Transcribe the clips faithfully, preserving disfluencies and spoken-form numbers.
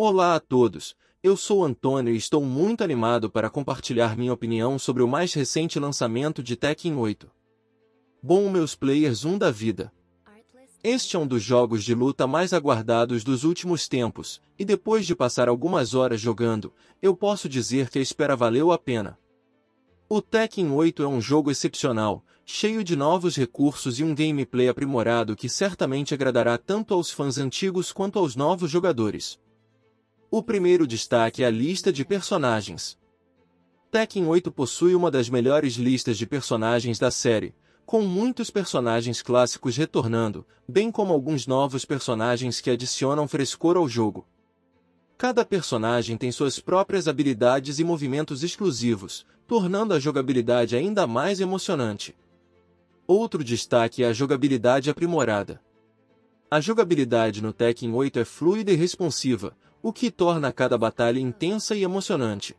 Olá a todos, eu sou Antônio e estou muito animado para compartilhar minha opinião sobre o mais recente lançamento de Tekken oito. Bom, meus players um da vida. Este é um dos jogos de luta mais aguardados dos últimos tempos, e depois de passar algumas horas jogando, eu posso dizer que a espera valeu a pena. O Tekken oito é um jogo excepcional, cheio de novos recursos e um gameplay aprimorado que certamente agradará tanto aos fãs antigos quanto aos novos jogadores. O primeiro destaque é a lista de personagens. Tekken oito possui uma das melhores listas de personagens da série, com muitos personagens clássicos retornando, bem como alguns novos personagens que adicionam frescor ao jogo. Cada personagem tem suas próprias habilidades e movimentos exclusivos, tornando a jogabilidade ainda mais emocionante. Outro destaque é a jogabilidade aprimorada. A jogabilidade no Tekken oito é fluida e responsiva, o que torna cada batalha intensa e emocionante.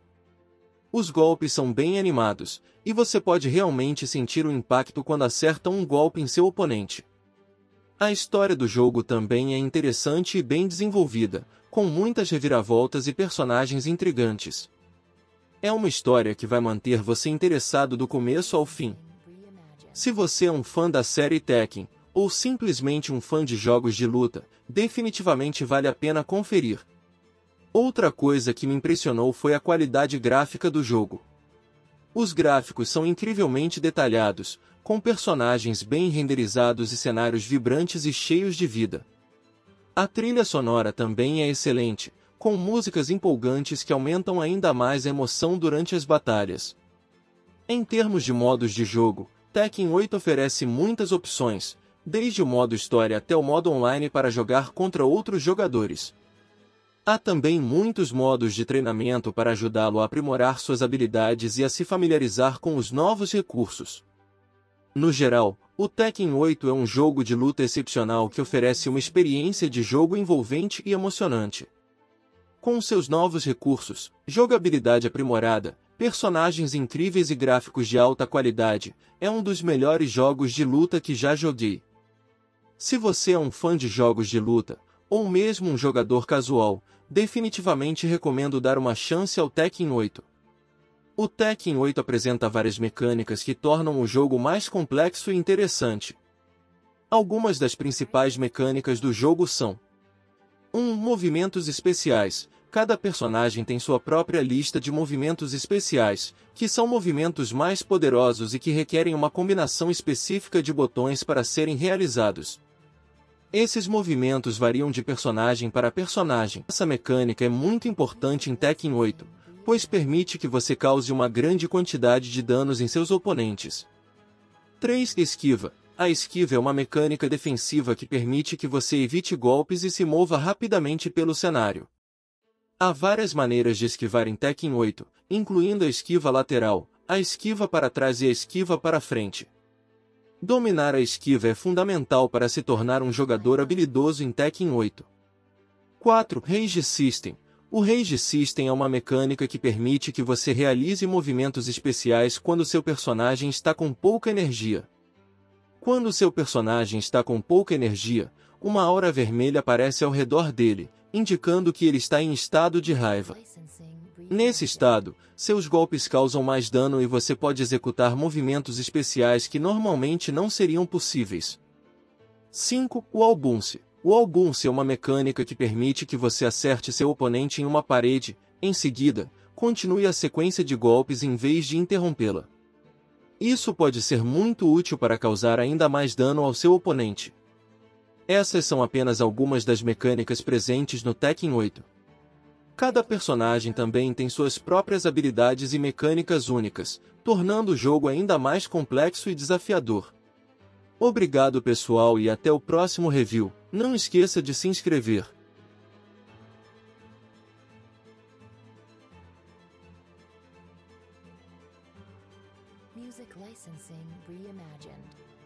Os golpes são bem animados, e você pode realmente sentir o impacto quando acerta um golpe em seu oponente. A história do jogo também é interessante e bem desenvolvida, com muitas reviravoltas e personagens intrigantes. É uma história que vai manter você interessado do começo ao fim. Se você é um fã da série Tekken, ou simplesmente um fã de jogos de luta, definitivamente vale a pena conferir. Outra coisa que me impressionou foi a qualidade gráfica do jogo. Os gráficos são incrivelmente detalhados, com personagens bem renderizados e cenários vibrantes e cheios de vida. A trilha sonora também é excelente, com músicas empolgantes que aumentam ainda mais a emoção durante as batalhas. Em termos de modos de jogo, Tekken oito oferece muitas opções, desde o modo história até o modo online para jogar contra outros jogadores. Há também muitos modos de treinamento para ajudá-lo a aprimorar suas habilidades e a se familiarizar com os novos recursos. No geral, o Tekken oito é um jogo de luta excepcional que oferece uma experiência de jogo envolvente e emocionante. Com seus novos recursos, jogabilidade aprimorada, personagens incríveis e gráficos de alta qualidade, é um dos melhores jogos de luta que já joguei. Se você é um fã de jogos de luta, ou mesmo um jogador casual, definitivamente recomendo dar uma chance ao Tekken oito. O Tekken oito apresenta várias mecânicas que tornam o jogo mais complexo e interessante. Algumas das principais mecânicas do jogo são: um Movimentos especiais. Cada personagem tem sua própria lista de movimentos especiais, que são movimentos mais poderosos e que requerem uma combinação específica de botões para serem realizados. Esses movimentos variam de personagem para personagem. Essa mecânica é muito importante em Tekken oito, pois permite que você cause uma grande quantidade de danos em seus oponentes. três Esquiva. A esquiva é uma mecânica defensiva que permite que você evite golpes e se mova rapidamente pelo cenário. Há várias maneiras de esquivar em Tekken oito, incluindo a esquiva lateral, a esquiva para trás e a esquiva para frente. Dominar a esquiva é fundamental para se tornar um jogador habilidoso em Tekken oito. quatro Rage System. O Rage System é uma mecânica que permite que você realize movimentos especiais quando seu personagem está com pouca energia. Quando seu personagem está com pouca energia, uma aura vermelha aparece ao redor dele, indicando que ele está em estado de raiva. Nesse estado, seus golpes causam mais dano e você pode executar movimentos especiais que normalmente não seriam possíveis. cinco O Albunce. O Albunce é uma mecânica que permite que você acerte seu oponente em uma parede, em seguida, continue a sequência de golpes em vez de interrompê-la. Isso pode ser muito útil para causar ainda mais dano ao seu oponente. Essas são apenas algumas das mecânicas presentes no Tekken oito. Cada personagem também tem suas próprias habilidades e mecânicas únicas, tornando o jogo ainda mais complexo e desafiador. Obrigado pessoal e até o próximo review. Não esqueça de se inscrever. Music licensing reimagined.